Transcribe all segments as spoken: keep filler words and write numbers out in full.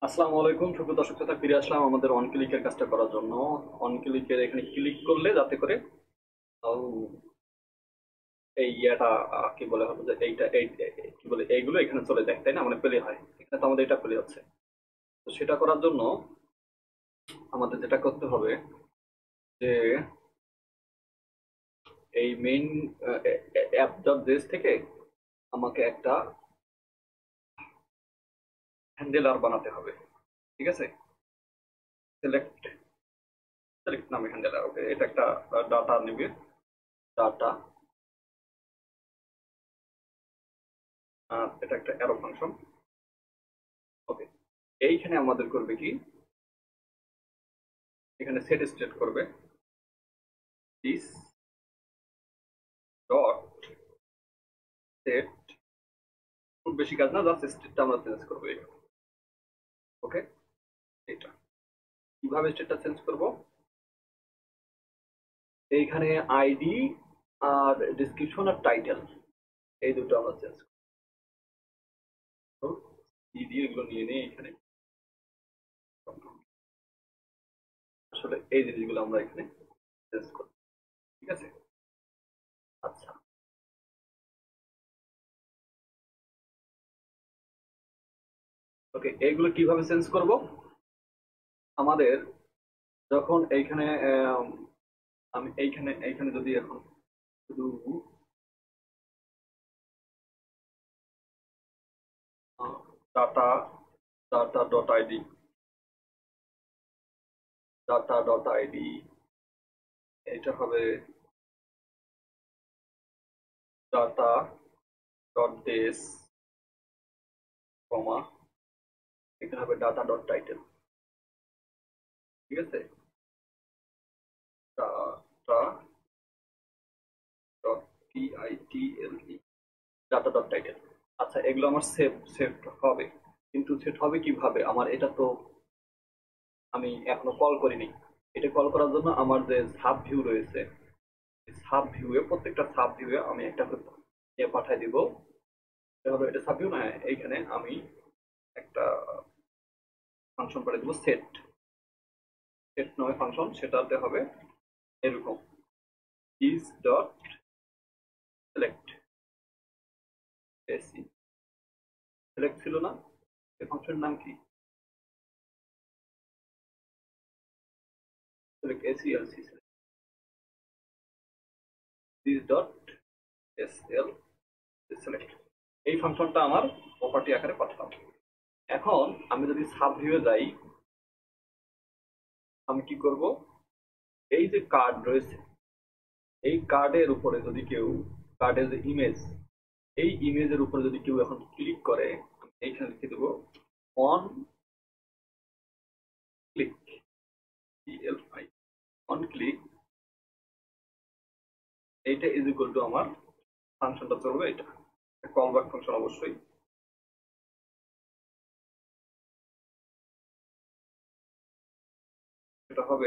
আসসালামু আলাইকুম সুপ্রিয় দর্শক শ্রোতা, ফিরে আসলাম আমাদের অন ক্লিকের কাজটা করার জন্য। অন ক্লিকের এখানে ক্লিক করলে যাতে করে আহ, এই ইয়েটা আহ, কি বলে হলো যে এইটা এই এই- কি বলে এইগুলো এখানে চলে যায়, তাই না? মানে প্লে হয় এখানে, তো আমাদের এটা প্লে হচ্ছে। তো সেটা করার জন্য আমাদের যেটা করতে হবে যে এই মেইন অ্যাপ ডট জেস থেকে আমাকে একটা হ্যান্ডেলার বানাতে হবে। ঠিক আছে, সিলেক্ট সিলেক্ট নামে হ্যান্ডেলার। ওকে, এটা একটা ডাটা নেবে, ডাটা। এটা একটা অ্যারো ফাংশন। ওকে, এইখানে আমাদের করবে কি, এখানে সেট স্টেট করবে দিস ডট সেট। খুব বেশি কাজ না, জাস্ট স্টেটটা আমরা চেঞ্জ করবো এটা। ওকে, এটা কিভাবে স্টেটটা চেঞ্জ করব? এইখানে আইডি আর ডিসক্রিপশন আর টাইটেল, এই দুটো আমরা চেঞ্জ করবো। কি দিয়ে এগুলো নিয়ে নিয়ে এখানে আসলে এই জিনিসগুলো আমরা এখানে চেঞ্জ করবো। ঠিক আছে, আচ্ছা। ওকে, এইগুলো কিভাবে চেঞ্জ করব? আমাদের যখন এইখানে আম, আমি এইখানে এইখানে যদি এখন শুধু data data dot ID, data dot ID, এটা হবে ডাটা ডট বেস, কমা, এখানে হবে ডাটা ডট টাইটেল। ঠিক আছে, data dot T I T L E, data dot title. আচ্ছা, এগুলো আমার সেভ সেভ হবে, কিন্তু সেট হবে কিভাবে? আমার এটা তো আমি এখনো কল করিনি। এটা কল করার জন্য আমার যে সাব ভিউ রয়েছে, সাব ভিউয়ে প্রত্যেকটা সাব ভিউয়ে আমি একটা করে ইয়ে পাঠাই দিব। এটা হলো, এটা সাব ভিউ না, এইখানে আমি একটা ফাংশন পাঠিয়ে দিব, সেট সেট নামে ফাংশন। সেটাতে হবে এরকম, is dot select. AC select ছিল না, এই ফাংশনের নাম কি? Select ACLC, this dot SL select. এই ফাংশনটা আমার প্রপার্টি আকারে পাঠালাম। এখন আমি যদি সাব ভিউয়ে যাই, আমি কি করব? এই যে কার্ড রয়েছে, এই কার্ডের উপরে যদি কেউ, কার্ডের যে ইমেজ, এই ইমেজের উপরে যদি কেউ এখন ক্লিক করে, আমি এইখানে লিখে দেবো on click, ELI, on click. এইটা ইজ ইকুয়াল টু আমার ফাংশনটা চলবে, এটা কল ব্যাক ফাংশন অবশ্যই। এটা হবে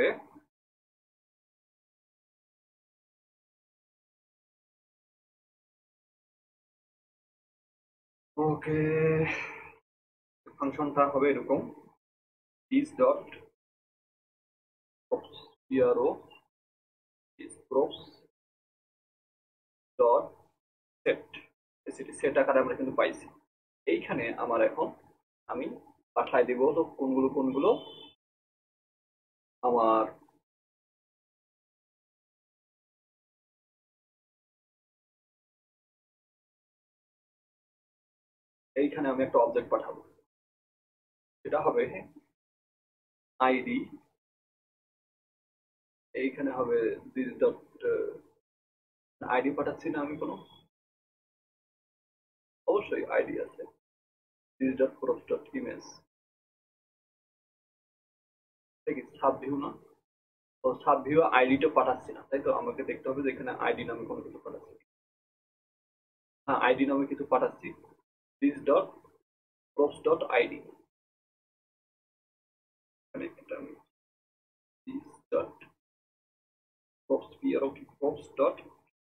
ওকে, ফাংশনটা হবে এরকম, is dot props, PRO is props dot set. সেটি সেট আকারে আমরা কিন্তু পাইছি। এইখানে আমার এখন আমি পাঠাই দিব তো কোনগুলো কোনগুলো আমার, এইখানে আমি একটা অবজেক্ট পাঠাবো। সেটা হবে আইডি, এইখানে হবে দিস ডট আইডি। পাঠাচ্ছি না আমি কোনো, অবশ্যই আইডি আছে, this dot props dot image. ঠিক আছে, সাব ভিউ না, তো সাব ভিউ আইডিটা পাঠাচ্ছি না, তাই তো? আমাকে দেখতে হবে যে এখানে আইডি নামে কোনো কিছু পাঠাচ্ছি। হ্যাঁ, আইডি নামে কিছু পাঠাচ্ছি, this dot props dot ID. এখানে এটা আমি দিস ডট প্রপস, পিআরও কি, প্রপস ডট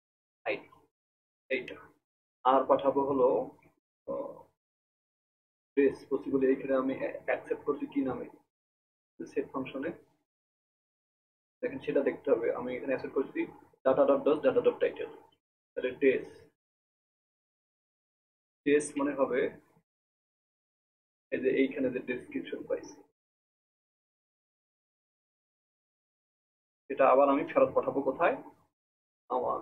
আইডি, এইটা। আর পাঠাবো হলো ড্রেস পসিবল এইখানে আমি অ্যাকসেপ্ট করছি কি নামে, সেট ফাংশনে দেখেন সেটা দেখতে হবে। আমি এখানে অ্যাকসেপ্ট করছি ডাটা ডট ডস ডাটা ডট টাইটেল, তাহলে ড্রেস ড্রেস মানে হবে এই যে এইখানে যে ডেসক্রিপশন পাইছি এটা আবার আমি ফেরত পাঠাবো কোথায়, আমার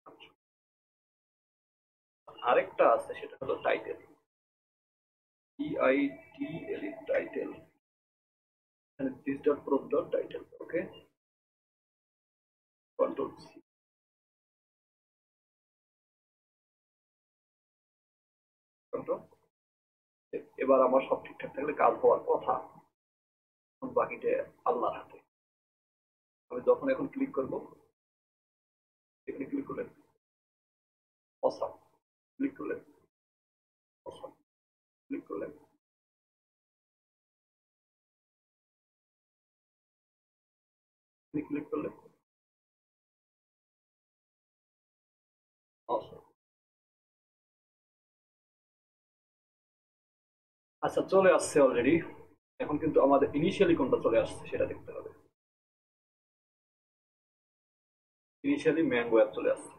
আরেকটা আছে সেটা হলো title, T I T L E title, এখানে this dot proof dot title. Okay, control C, control. এবার আমার সব ঠিকঠাক থাকলে কাজ হওয়ার কথা, বাকিটা আল্লাহর হাতে। আমি যখন এখন ক্লিক করব, এখানে ক্লিক করলেন অসাম, ক্লিক করলেন অসাম, ক্লিক করলেন ক্লিক করলেন অসাম। আচ্ছা চলে আসছে অলরেডি, এখন কিন্তু আমাদের ইনিশিয়ালি কোনটা চলে আসছে সেটা দেখতে হবে। ইনিশিয়ালি ম্যাঙ্গো অ্যাপ চলে আসছে।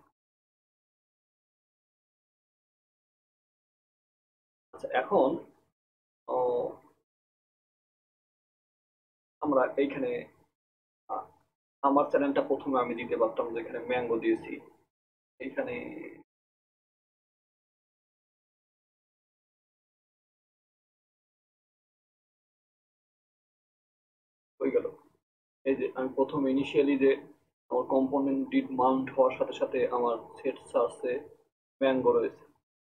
আচ্ছা এখন আমরা এইখানে আমার চ্যানেলটা প্রথমে আমি দিতে পারতাম, যেখানে ম্যাঙ্গো দিয়েছি এইখানে হয়ে গেল। এই যে আমি প্রথম ইনিশিয়ালি যে আমার কম্পোনেন্ট ডিড মাউন্ট হওয়ার সাথে সাথে আমার সেট সার্চে ম্যাঙ্গো রয়েছে।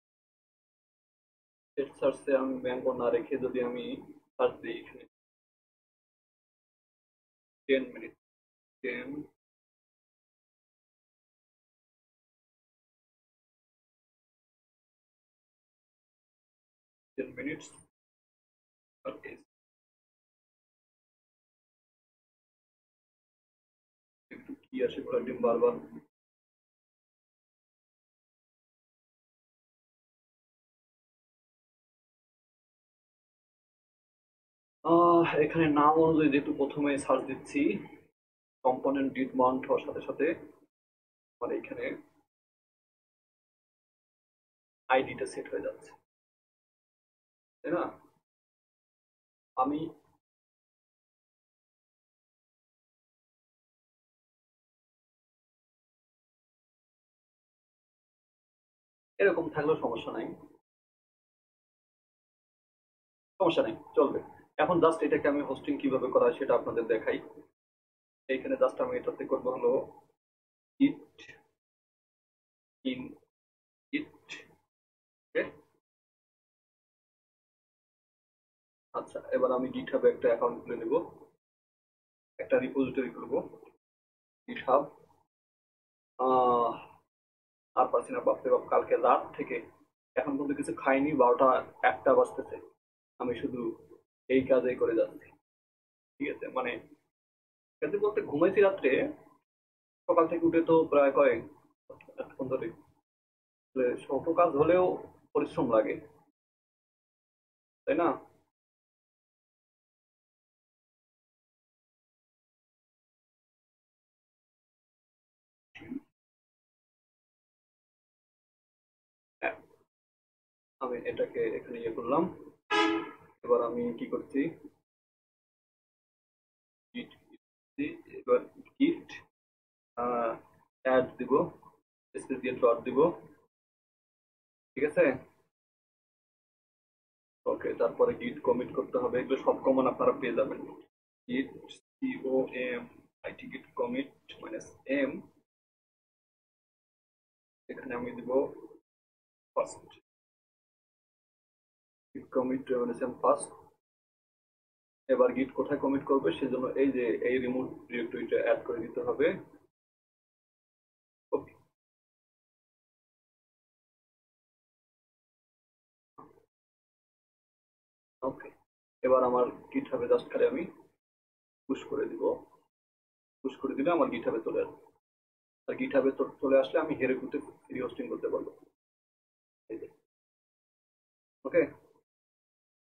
সেট সার্চে আমি ম্যাঙ্গো না রেখে যদি আমি সার্চ দিই এখানে ten minute, ten ten minutes okay, একটু কি আসে কয়েকদিন বারবার। আহ এখানে নাম অনুযায়ী যেহেতু প্রথমে সার্চ দিচ্ছি, কম্পোনেন্ট ডিড মাউন্ট হওয়ার সাথে সাথে আমার এখানে আইডিটা সেট হয়ে যাচ্ছে, তাই না? আমি এরকম থাকলেও সমস্যা নাই, সমস্যা নেই, চলবে। এখন জাস্ট এটাকে আমি হোস্টিং কিভাবে করা হয় সেটা আপনাদের দেখাই। এইখানে জাস্ট আমি এটাতে করবো হলো ইট ইন ইট। ওকে, আচ্ছা এবার আমি গিটহাবে একটা অ্যাকাউন্ট খুলে নেব, একটা রিপোজিটরি করবো গিটহাব। আহ আর পারছি না, বাপরে বাপ, কালকে রাত থেকে এখন পর্যন্ত কিছু খাইনি, বারোটা একটা বাজতেছে, আমি শুধু এই কাজেই করে যাচ্ছি। ঠিক আছে, মানে কাজে বলতে ঘুমাইছি রাত্রে, সকাল থেকে উঠে তো প্রায় কয়েক এতক্ষণ ধরে, আসলে ছোট কাজ হলেও পরিশ্রম লাগে, তাই না? হ্যাঁ, আমি এটাকে এখানে ইয়ে করলাম। এবার আমি কি করছি, গিট এবার গিট অ্যাড দিব, স্পেস দিয়ে ডট দিব। ঠিক আছে, ওকে, তারপরে গিট কমিট করতে হবে, এগুলো সব কমন আপনারা পেয়ে যাবেন। Git CO M IT git commit minus M, এখানে আমি দিব ফার্স্ট, গিট কমিট মাইনাস এম ফার্স্ট। এবার গিট কোথায় কমিট করবে সেজন্য এই যে এই রিমোট ডিরেক্টরিটা অ্যাড করে দিতে হবে। ওকে, ওকে, এবার আমার গিট হবে জাস্ট খালি আমি পুশ করে দিব, পুশ করে দিলে আমার গিট হবে চলে আসবে। আর গিট হবে চলে আসলে আমি হেরেকুতে ফ্রি হোস্টিং করতে পারবো। এই যে, ওকে।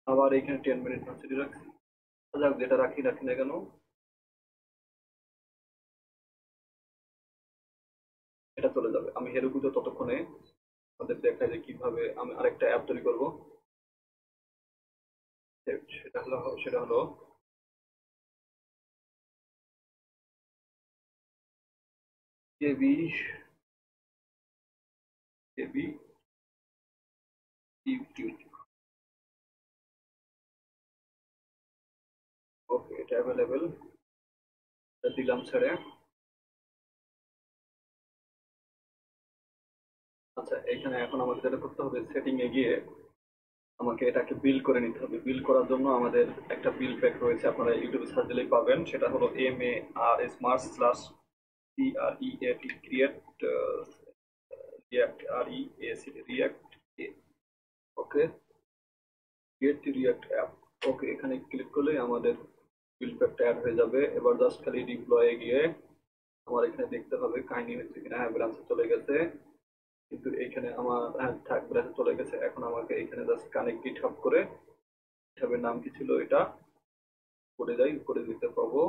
আবার এখানে টেন মিনিট ভার্সিটি রাখছি। যাক, যেটা রাখি রাখি না কেন, এটা চলে যাবে। আমি হেরোকুতে ততক্ষণে আমাদের দেখাই যে কিভাবে আমি আরেকটা অ্যাপ তৈরি করবো। সেটা হলো সেটা হলো কেবি কেবি ইউটিউব। ওকে, এটা অ্যাভেলেবেল, এটা দিলাম ছেড়ে। আচ্ছা, এখানে এখন আমাকে যেটা করতে হবে, সেটিং এ গিয়ে আমাকে এটাকে বিল করে নিতে হবে। বিল করার জন্য আমাদের একটা বিল প্যাক রয়েছে, আপনারা ইউটিউবে সার্চ দিলেই পাবেন। সেটা হলো M A R smart slash C R E A T create react R E A C react. Okay, create react app. Okay, এখানে ক্লিক করলেই আমাদের বিল প্যাকটা অ্যাড হয়ে যাবে। এবার জাস্ট খালি ডিপ্লয়ে গিয়ে আমার এখানে দেখতে হবে কাহিনী হচ্ছে কিনা। হ্যাঁ, ব্রাঞ্চে চলে গেছে, কিন্তু এইখানে আমার হ্যাঁ থাক, ব্রাঞ্চে চলে গেছে। এখন আমাকে এখানে জাস্ট কানেক্ট গিটহাব করে, গিটহাবের নাম কি ছিল এটা, করে যাই, করে দিতে পাবো।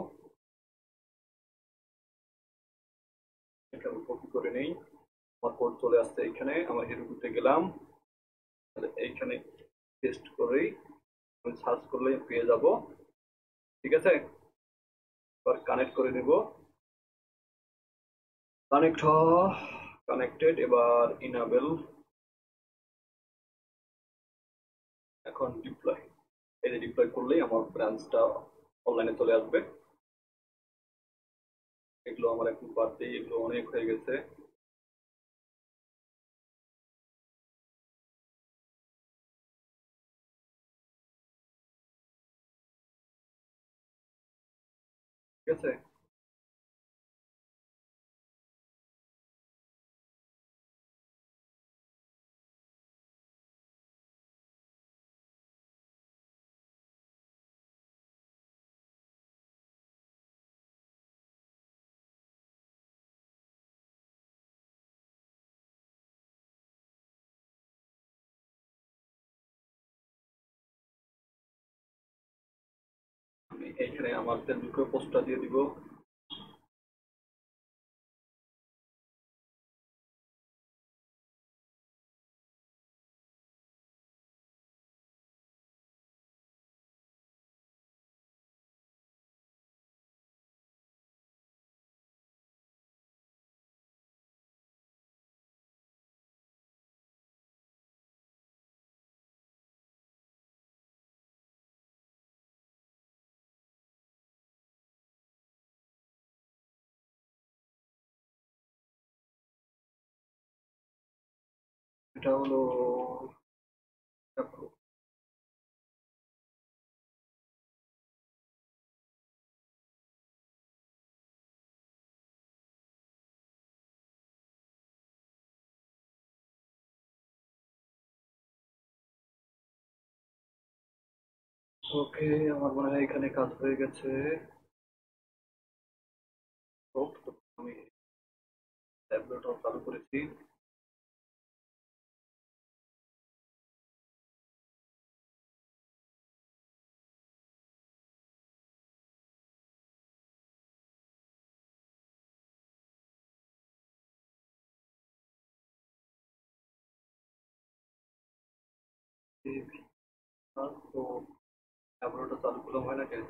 এটা আমি কপি করে নেই, আমার কোড চলে আসছে এখানে। আমার হেরোকুতে গেলাম, তাহলে এইখানে পেস্ট করেই আমি সার্চ করলেই পেয়ে যাব। ঠিক আছে, এবার কানেক্ট করে নিব। কানেক্ট হ কানেক্টেড। এবার ইনাবেল, এখন ডিপ্লয়। এই যে ডিপ্লয় করলেই আমার ব্রাঞ্চটা অনলাইনে চলে আসবে। এগুলো আমার এখন বাদ দিয়ে, এগুলো অনেক হয়ে গেছে। ঠিক আছে, আমি এইখানে আমার ফেসবুকে পোস্টটা দিয়ে দিব। এটা হলো, দেখো, ওকে, আমার মনে হয় এখানে কাজ হয়ে গেছে। তো আমি ট্যাবলেটও চালু করেছি। তো ট্যাবলেটটা চালু করলাম, হয় না কেন?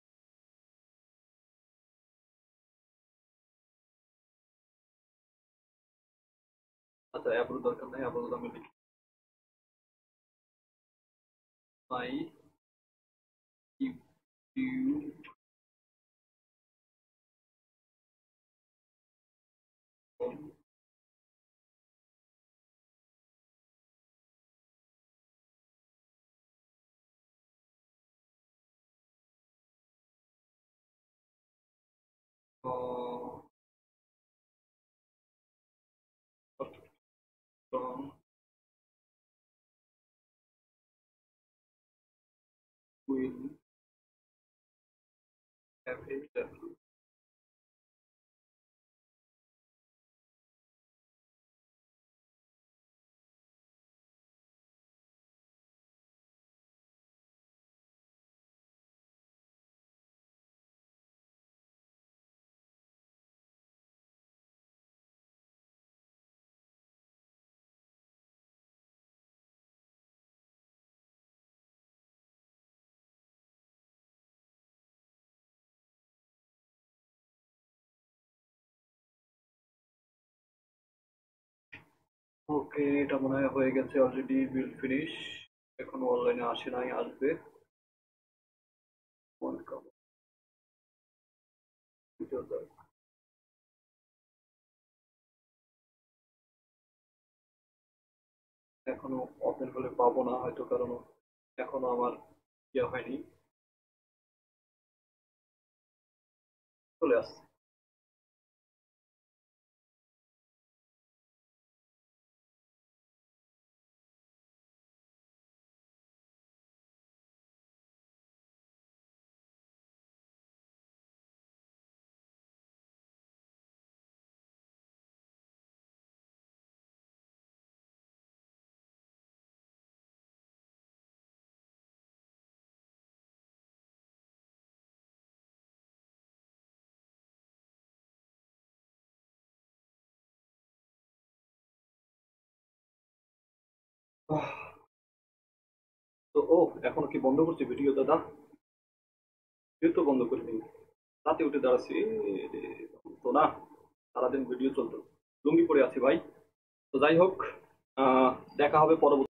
আচ্ছা, অ্যাপের দরকার নেই, আপাতত আমি লিখি my YouTube. Will have okay, এটা মনে হয় হয়ে গেছে অলরেডি, বিল ফিনিশ। এখনো অনলাইনে আসে নাই, আসবে। এখনো ওপেন হলে পাবো না হয়তো, কারণ এখনো আমার ইয়ে হয়নি। চলে আসছে। আহ, তো ও, এখনো কি বন্ধ করছে ভিডিও দাদা? ভিডিও তো বন্ধ করিনি, রাতে উঠে দাঁড়াচ্ছি। এ, তো না, সারাদিন ভিডিও চলতো, লুঙ্গি পরে আছি ভাই। তো যাই হোক, আহ দেখা হবে পরবর্তী